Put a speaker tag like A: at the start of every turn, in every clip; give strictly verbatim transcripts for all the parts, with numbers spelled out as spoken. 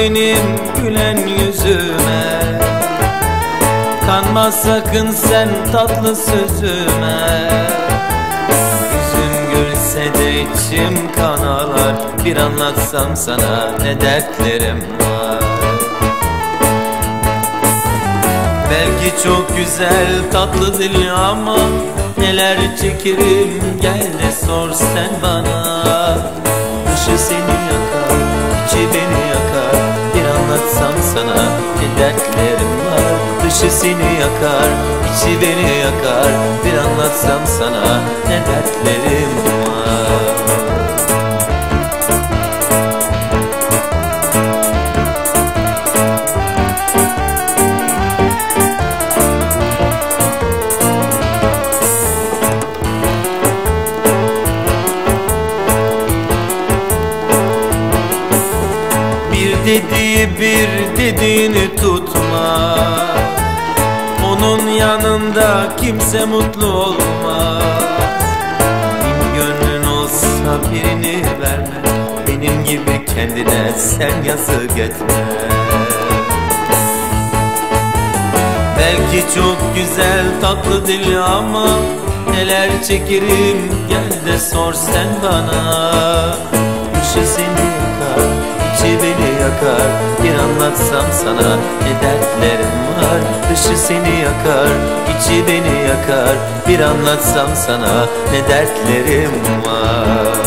A: benim gülen yüzüme, kanma sakın sen tatlı sözüme. Yüzüm gülse de içim kan ağlar, bir anlatsam sana ne dertlerim var. Belki çok güzel tatlı dil ama neler çekerim, gel de sor sen bana. Dışı seni yakar, içi beni yakar, bir anlatsam sana ne dertlerim var. Dışı seni yakar, içi beni yakar, bir anlatsam sana ne dertlerim var. Dediği bir dediğini tutma, onun yanında kimse mutlu olmaz. Bin gönlün olsa birini verme, benim gibi kendine sen yazık etme. Belki çok güzel tatlı dil ama neler çekerim, gel de sor sen bana. Dışı seni yakar, içi beni yakar, bir anlatsam sana ne dertlerim var. Dışı seni yakar, içi beni yakar, bir anlatsam sana ne dertlerim var.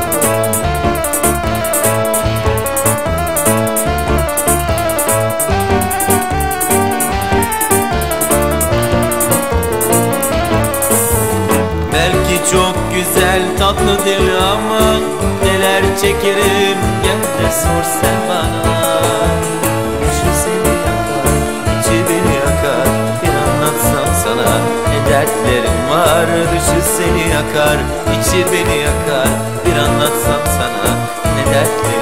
A: Belki çok güzel tatlı dil ama neler çekerim, gel de sor sen bana. Dışı seni yakar, içi beni yakar, bir anlatsam sana ne dertlerim var. Dışı seni yakar, içi beni yakar, bir anlatsam sana ne dertlerim var.